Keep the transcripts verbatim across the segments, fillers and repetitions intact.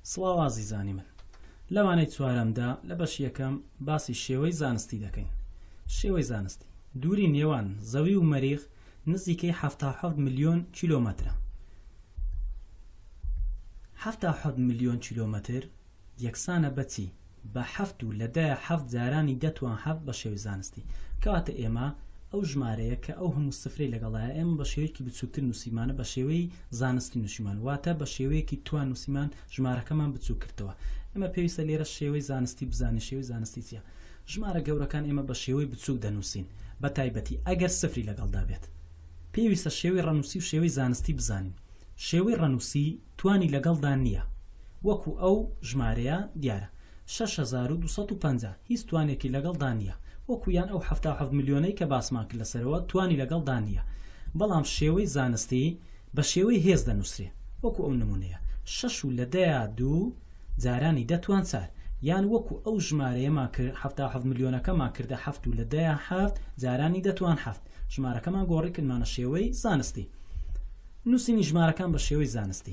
سڵاو ئازیزانی من، لەوانەی چوارەمدا لە بەش یەکەم باسی شێوەی زانستی دەکەین. شێوەی زانستی دووری نێوان زەوی و مەریخ نزیکەی هەفتاد و هەفت ملیۆن کیلۆمەترە. هەفتاد و هەفت ملیۆن کیلۆمەتر یەکسانە بەچی؟ بە هەفت و لەدایە هەفت جارانی دەتوان هەفت بە شێوەی زانستی. کەواتە ئێمە ئەو ژمارەیە کە ئەو هەموو سفرەی لەگەڵایە ئێمە بە شێوەیەکی بچووکتر نووسیمانە، بە شێوەی زانستی نووسیمان، واتە بە شێوەیەکی توان نووسیمان ژمارەکەمان بچوو کردەوە. ئێمە پێویستە لێرە شێوەی زانستی بزانین. شێوەی زانستی چیە؟ ژمارە گەورەکان ئێمە بە شێوەی بچووک دەنووسین، بە تایبەتی ئەگەر سفری لەگەڵدا بێت. پێویستە شێوەی ڕەنووسی و شێوەی زانستی بزانین. شێوەی ڕەنووسی توانی لەگەڵدا نییە، وەکو ئەو ژمارەیە دیارە شەش هەزار و دووسەد و پەنجا هیچ توانێکی لەگەڵدا نییە، وەکو یان ئەو هەفتاد و هەفت ملیۆنەی کە باسمان کرد لەسەرەوە توانی لەگەڵدا نییە. بەڵام شێوەی زانستی بە شێوەی هێز دەنووسرێ، وەکو ئەو نمونەیە شەش و لەدایە دوو جارانی دەتوان چار، یان وەکو ئەو ژمارەیەمان کرد هەفتاد و هەفت ملیۆنەکەمان کردە هەفت و لەدایە هەفت جارانی دەتوان هەفت، ژمارەکەمان گۆڕی کردمانە شێوەی زانستی. نووسینی ژمارەکان بە شێوەی زانستی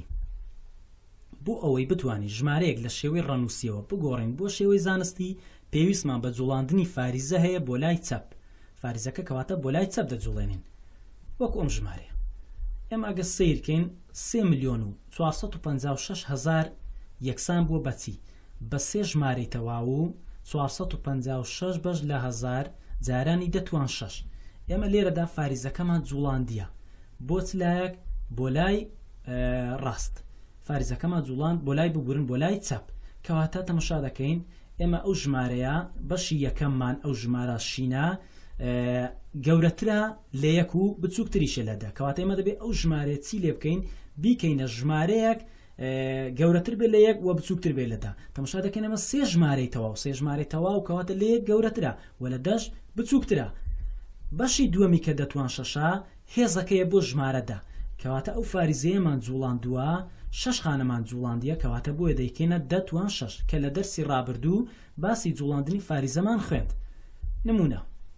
بۆ ئەوەی بتوانین ژمارەیەک لە شێوەی ڕەنووسیەوە بگۆڕین بۆ شێوەی زانستی، پێویستمان بە جوڵاندنی فاریزە هەیە بۆ لای چەپ. فاریزەکە کەواتە بۆ لای چەپ دەجوڵێنین، وەکو ئەم ژمارەیە. ئێمە ئەگە سیرکەین سێ ملیۆن و چوارسەد و پەنجا و شەش هەزار یەکسان بۆ بەچی؟ بە سێ ژمارەی تەواو و چوارسەد و پەنجا و شەش بەش لە هەزار جارانی دەتوان شەش. ئێمە لێرەدا فاریزەکەمان جوڵاندیە بۆ چ لایەک؟ بۆ لای ڕاست. فاریزەکەمان جوڵاند بۆ لای ببورن بۆ لای چەپ. کەواتە تەماشا دەکەین ئێمە ئەو ژمارەیە بەشی یەکەممان ئەو ژمارە شینە گەورەترە لە یەک و بچووکتریشە لەدا. کەواتە ئێمە دەبێت ئەو ژمارەیە چی لێ بکەین؟ بیکەینە ژمارەیەک گەورەتر بێت لە یەک و بچووکتر بێت لەدا. تەماشا دەکەین ئەمە سێ ژمارەی تەواو سێ ژمارەی تەواو کەواتە لە یەک گەورەترە و لە دەش بچووکترە. بەشی دووەمی کە دەتوان شەشە هێزەکەیە بۆ ژمارەدا، کەواتە ئەو فاریزەیەمان جوڵاندووە شەش خانەمان جوڵاندیە، کەواتە بۆیە دەیکەینە دەتوان شەش کە لە دەرسی ڕابردوو باسی جوڵاندنی فاریزەمان خوێند. نمونە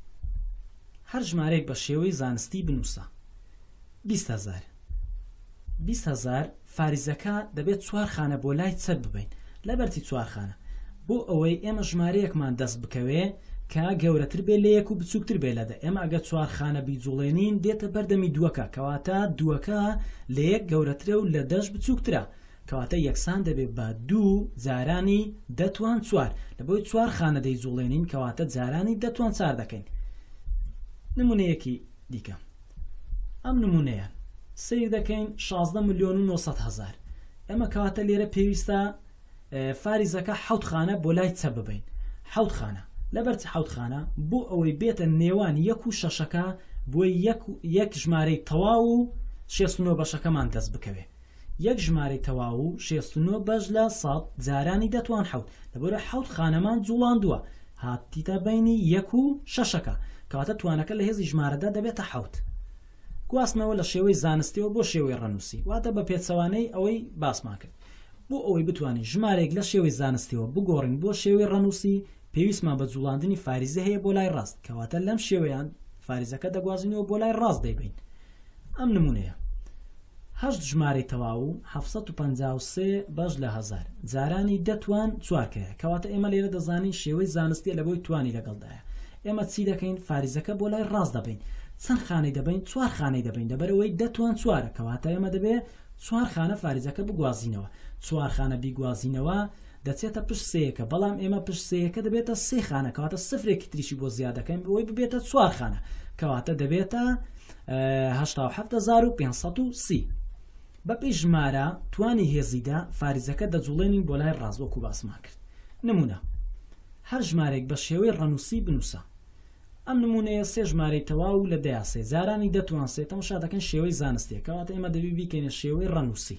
هەر ژمارەیەک بە شێوەی زانستی بنووسە. بیست هەزار بیست هەزار فاریزەکە دەبێت چوار خانە بۆ لای چەپ ببین. لەبەرتی چوار خانە بۆ ئەوەی ئێمە ژمارەیەکمان دەست بکەوێ کە گەورەتر بێ لە یەک و بچووکتر بێ لەدە. ئێمە ئەگە چوار خانە بیجوڵێنین دێتە بەردەمی دووەکە، کەواتە دووەکە لە یەک گەورەترە و لە دەش بچووکترە، کەواتە یەکسان دەبێت بە دوو جارانی دەتوان چوار. لەبۆی چوار خانە دەیجوڵێنین کەواتە جارانی دەتوان چار دەکەین. نمونەیەکی دیکە ئەم نمونەیە سیر دەکەین شازدە ملیۆن و نۆسەد هەزار. ئەمە کەواتە لێرە پێویستە فاریزەکە حەوت خانە بۆ لای چەپ ببین. حەوت خانە لەبەر حەوت خانە بۆ ئەوەی بێتە نێوان یەک و شەشەکە بۆی یەک ژمارەی تەواو و شێست و نۆ بەشەکەمان دەست بکەوێ. یەک ژمارەی تەواو و شێست و نۆ بەش لە سەد جارانی دەتوان حەوت. لەبەرە حەوت خانەمان جوڵاندووە هاتیتە بینی یەک و شەشەکە، کەواتە توانەکە لە هێزی ژمارەدا دەبێتە حەوت. گواستنەوە لە شێوەی زانستیەوە بۆ شێوەی ڕەنووسی، واتە بە پێچەوانەی ئەوەی باسمان کرد. بۆ ئەوەی بتوانین ژمارێک لە شێوەی زانستیەوە بگۆڕین بۆ شێوەی ڕەنووسی، پێویستمان بە جوڵاندنی فاریزە هەیە بۆ لای ڕاست، کەواتە لەم شێوەیان فاریزەکە دەگوازینەوە بۆ لای ڕاست دەیبین. ئەم نمونەیە هەشت ژمارەی تەواو و هەفسەد و پەنجا و سێ بەش لە هەزار جارانی دەتوان چوارکەیە، کەواتە ئێمە لێرە دەزانین شێوەی زانستیە لە بۆی توانی لەگەڵدایە. ئێمە چی دەکەین؟ فاریزەکە بۆ لای ڕاست دەبین. چەند خانەی دەبین؟ چوار خانەی دەبین، دەبەرەوەی دەتوان چوارە، کەواتە ئێمە دەبێت چوار خانە فاریزەکە بگوازینەوە. چوار خانە بیگوازینەوە دەچێتە پشت سەیەکە، بەڵام ئێمە پشت سەیەکە دەبێتە سێ خانە، کەواتە سفرێکی تریشی بۆ زیاد دەکەین بۆی ببێتە چوار خانە، کەواتە دەبێتە هەشتا و هەفت هەزار و پێنجسەد و سی. بەپێی ژمارە توانی هێزیدا فاریزەکە دەجوڵێنین بۆ لای ڕاست وەکو باسمان کرد. نمونە هەر ژمارێک بە شێوەی ڕەنووسی بنووسە. ئەم نمونەیە سێ ژمارەی تەواو لە دەیا سێ جارانی دەتوان سێ. تەماشا دەکەن شێوەی زانستیە، کەواتە ئێمە دەبێت بیکەینە شێوەی ڕەنووسی.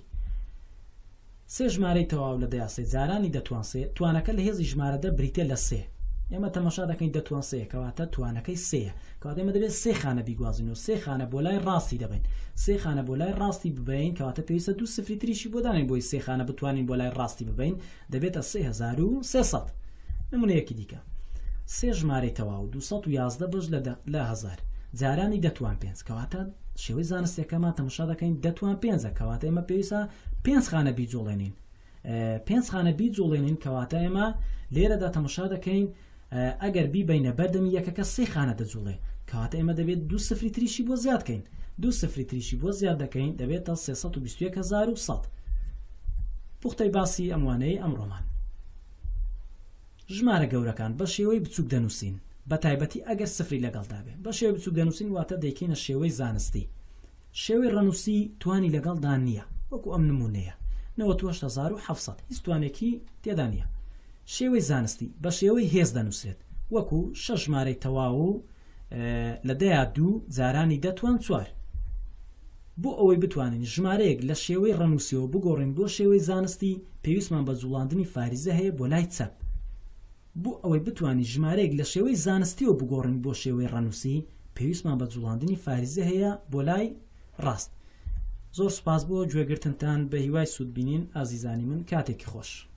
سێ ژمارەی تەواو لە دەیا سێ جارانی دەتوان سێ، توانەکە لە هێزی ژمارەدا بریتێ لە سێ. ئێمە تەماشا دەکەین دەتوان سێ، کەواتە توانەکەی سێیە، کەواتە ئێمە دەبێت سێ خانە بیگوازین و سێ خانە بۆ لای ڕاستی دەبین. سێ خانە بۆ لای ڕاستی ببین، کەواتە پێویستە دوو سفری تریشی بۆ دانین بۆی سێ خانە بتوانین بۆ لای ڕاستی ببین، دەبێتە سێ هەزار و سێسەد. نمونەیەکی دیکە سێ ژمارەی تەواو دووسەد و یازدە بەش لە هەزار جارانی دەتوان پێنج، کەواتە شێوەی زانستیەکەمان تەماشا دەکەین دەتوان پێنجە، کەواتە ئێمە پێویستە پێنج خانە بیجوڵێنین. پێنج خانە بیجوڵێنین کەواتە ئێمە لێرەدا تەماشا دەکەین ئەگەر بیبینە بەردەمی یەکەکە سێ خانە دەجوڵێ کەواتە ئێمە دەبێت دو سفری تریشی بۆ زیادکەین دو سفری تریشی بۆ زیاد دەکەین دەبێتە سێسەد و بیست و یەک هەزار و سەد. پوختەی باسی ئەموانەی ئەمڕۆمان ژمارە گەورەکان بە شێوەی بچووک دەنووسین بە تایبەتی ئەگەر سفری لەگەڵدا بێ بە شێوەی بچووک دەنووسین واتە دەیکەینە شێوەی زانستی شێوەی ڕەنووسی توانی لەگەڵدا نییە وەکو ئەم نمونەیە نەوەت و هەشت هەزار و حەفسەد هیچ توانێکی تێدا نییە. شێوەی زانستی بە شێوەی هێز دەنووسێت وەکو شەش ژمارەی تەواو و لە دەیا دوو جارانی دەتوان چوار. بۆ ئەوەی بتوانین ژمارەیەک لە شێوەی ڕەنووسیەوە بگۆڕین بۆ شێوەی زانستی پێویستمان بە جوڵاندنی فاریزە هەیە بۆ لای چەپ. بۆ ئەوەی بتوانین ژمارەیەک لە شێوەی زانستیەوە بگۆڕین بۆ شێوەی ڕەنووسی پێویستمان بە جوڵاندنی فاریزە هەیە بۆ لای ڕاست. زۆر سپاس بۆ گوێگرتنتان بە هیوای سوودبینین ئازیزانی من کاتێکی خۆش.